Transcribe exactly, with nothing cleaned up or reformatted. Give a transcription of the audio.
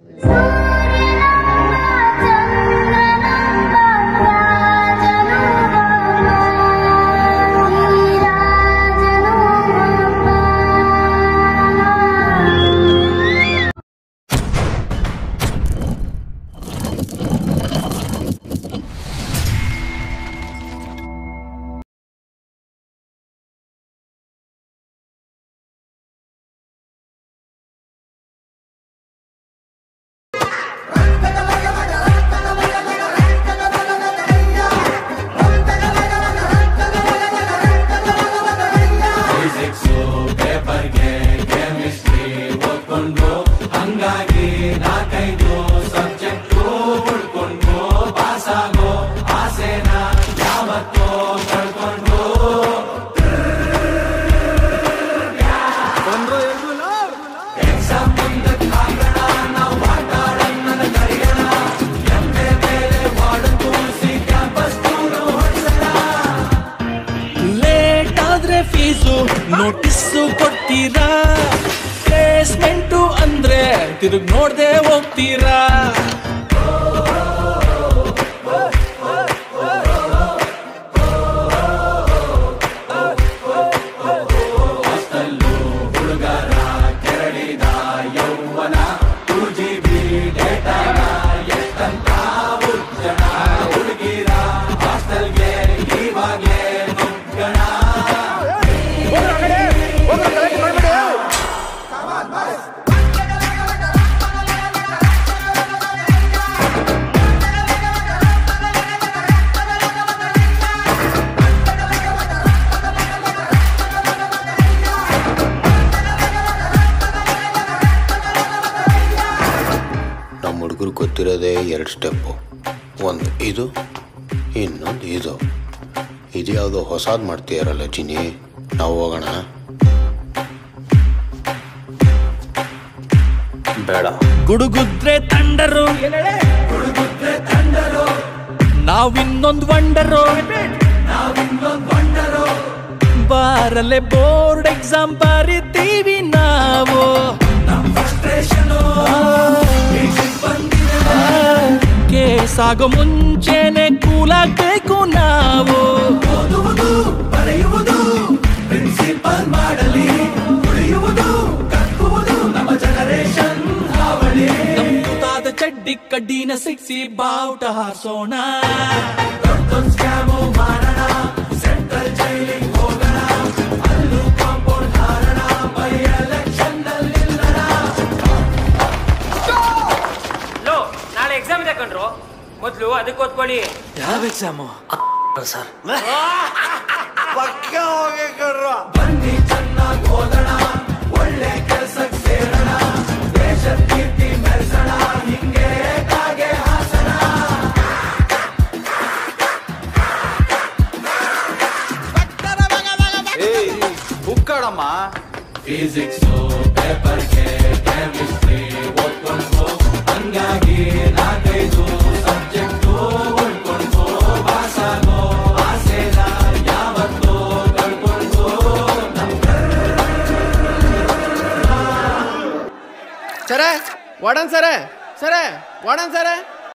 Notice ಕೊಡ್ತೀರಾ placement ಅಂದ್ರೆ ತಿರುಗಿ ನೋಡ್ದೆ ಹೋಗ್ತೀರಾ ಹುಡುಗರು ಗೊತ್ತಿರೋದೇ ಎರಡು ಸ್ಟೆಪ್ಪು, ಒಂದು ಇದು ಇನ್ನೊಂದು ಇದು. ಇದು ಯಾವುದೋ ಹೊಸದು ಮಾಡ್ತೀಯಾರಲ್ಲ ಜಿನಿ, ನಾವು ಹೋಗೋಣ? ಬೇಡ. ಗುಡುಗುದ್ರೆ ತಂಡರು, ನಾವಿನ್ನೊಂದು ವಂಡರು, ಬಾರಲೆ ಬೋರ್ಡ್ ಎಕ್ಸಾಮ್ ಬರಿತೀವಿ ನಾವು. ಕೇಸಾಗೋ ಮುಂಚೆನೆ ಕೂಲಾಗಬೇಕು ನಾವು. ಬರೆಯುವುದು ಪ್ರಿನ್ಸಿಪಲ್ ಮಾಡಲಿ, ಉಳಿಯುವುದು ಕಕ್ಕುವುದು ನಮ್ಮ ಜನರೇಷನ್ ಹಾವಳಿ. ನಮ್ಮದಾದ ಚಡ್ಡಿ ಕಡ್ಡಿನ ಸಿಕ್ಸಿ ಬಾವುಟ ಹಾರಿಸೋಣ, ದೊಡ್ಡದೊಂದು ಸ್ಕ್ಯಾಮು ಮಾಡೋಣ, ಸೆಂಟ್ರಲ್ ಜೈಲಿಗೆ ಹೋಗೋಣ, ಅಲ್ಲೂ ಕಾಂಪೌಂಡ್ ಹಾರೋಣ, ಬೈ ಎಲೆಕ್ಷನ್ ನಲ್ಲಿ ನಿಲ್ಲೋಣ. ಲೋ, ನಾಳೆ ಎಕ್ಸಾಮ್ ಇದೆ ಕಣ್ರು, ಮೊದ್ಲು ಅದಕ್ಕೆ ಓದ್ಕೊಳ್ಳಿ. ಯಾವ ಎಕ್ಸಾಮು ಸರ್? ಪಕ್ಕ ಹೋಗಿ ಕಣ್ರು. ಬನ್ನಿ ಚೆನ್ನಾಗಿ ಓದೋಣ, ಒಳ್ಳೆ ಕೆಲಸಕ್ಕೆ ಸೇರೋಣ, ದೇಶದ ಕೀರ್ತಿ ಮೆರೆಸೋಣ, ಹಿಂಗೆ ಕಾಗೆ ಹಾಸನ. ಬುಕ್ಕಡಮ್ಮ ಫಿಸಿಕ್ಸ್ ಪೇಪರ್ಗೆ ಕೆಮಿಸ್ಟ್ರಿ ಓದ್ಕೊಂಡು, ಹಂಗಾಗಿ ನಾಲ್ಕೈದು ಸಬ್ಜೆಕ್ಟು ಉಳ್ಕೊಂಡು, ಪಾಸಾಗೋ ಆಸೆನ ಯಾವತ್ತೋ ಕಳ್ಕೊಂಡು. ಸರ ವಾರ್ಡನ್ ಸರ ಸರ ವಾರ್ಡನ್ ಸರ